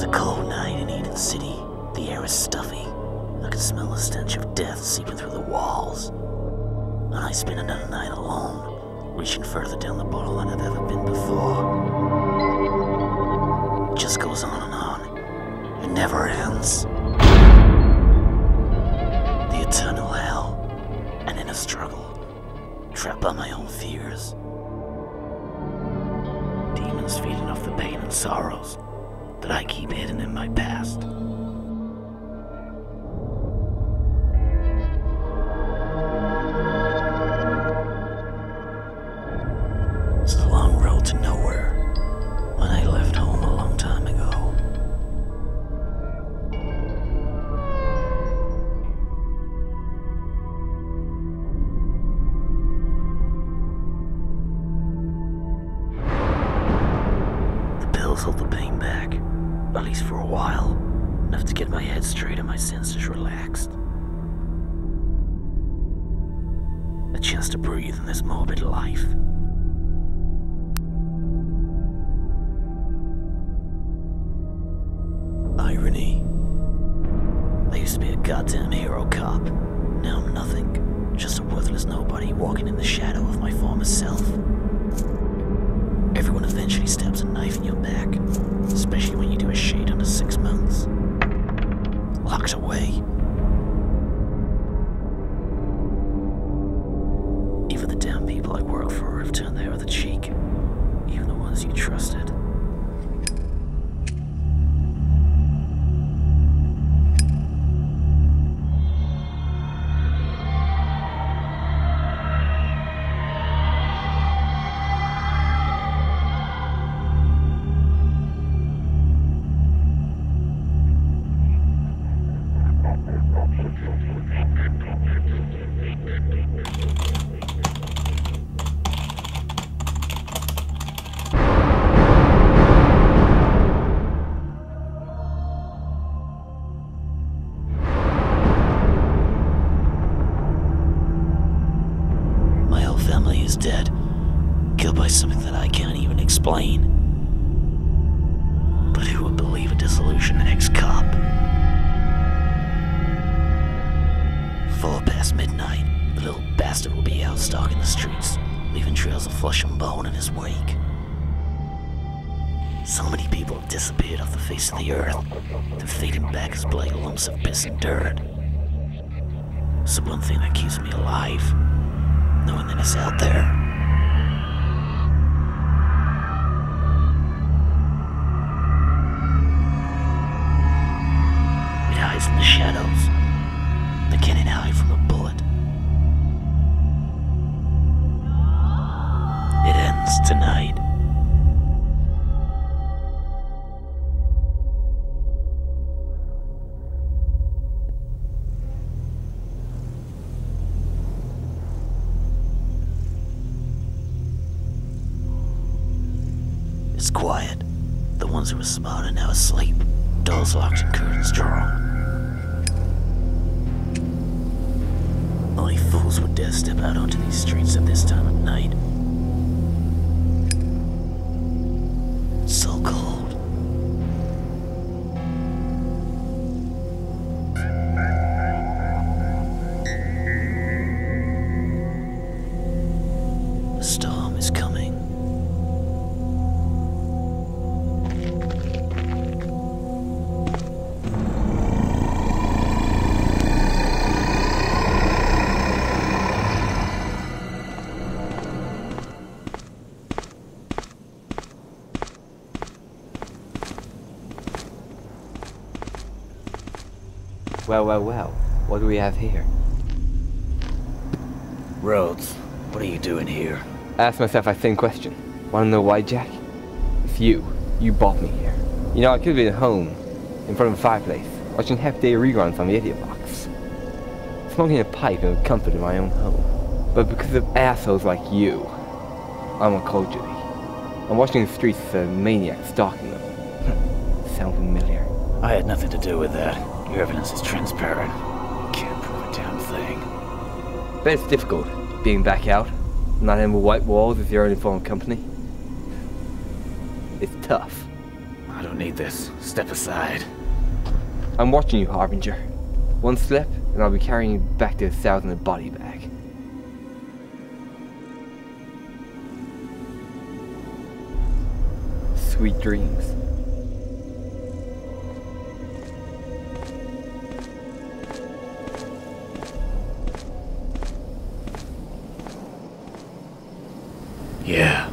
was a cold night in Eden City. The air was stuffy. I could smell the stench of death seeping through the walls. And I spent another night alone, reaching further down the bottle than I've ever been before. It just goes on and on. It never ends. The eternal hell, an inner struggle, trapped by my own fears. Demons feeding off the pain and sorrows that I keep hidden in my past. It's a long road to nowhere when I left home a long time ago. The pills hold the pain back, at least for a while, enough to get my head straight and my senses relaxed. A chance to breathe in this morbid life. Irony. I used to be a goddamn hero cop. Now I'm nothing. Just a worthless nobody walking in the shadow of my former self. Everyone eventually stabs a knife in your back, especially when you do a shade under 6 months. Locked away. Even the damn people I work for have turned their other cheek. Even the ones you trusted. Family is dead, killed by something that I can't even explain. But who would believe a disillusioned ex-cop? 4 past midnight, the little bastard will be out stalking the streets, leaving trails of flesh and bone in his wake. So many people have disappeared off the face of the earth, they're fading back as bloody lumps of piss and dirt. It's the one thing that keeps me alive, knowing that it's out there. It hides in the shadows. They can't hide from a bullet. It ends tonight. It's quiet. The ones who were smart are now asleep. Doors locked and curtains drawn. Only fools would dare step out onto these streets at this time of night. It's so cold. The storm is coming. Well, what do we have here? Rhodes, what are you doing here? I ask myself that same question. Wanna know why, Jack? It's you. You brought me here. You know, I could've been at home, in front of a fireplace, watching half-day reruns on the idiot box. Smoking a pipe in the comfort of my own home. But because of assholes like you, I'm on Call of Duty. I'm watching the streets with a maniac stalking them. Sound familiar? I had nothing to do with that. Your evidence is transparent. Can't prove a damn thing. But it's difficult, being back out, not having white walls as your only form of company. It's tough. I don't need this. Step aside. I'm watching you, Harbinger. One slip, and I'll be carrying you back to the south in a body bag. Sweet dreams. Yeah.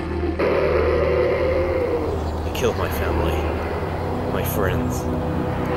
Killed my family, my friends.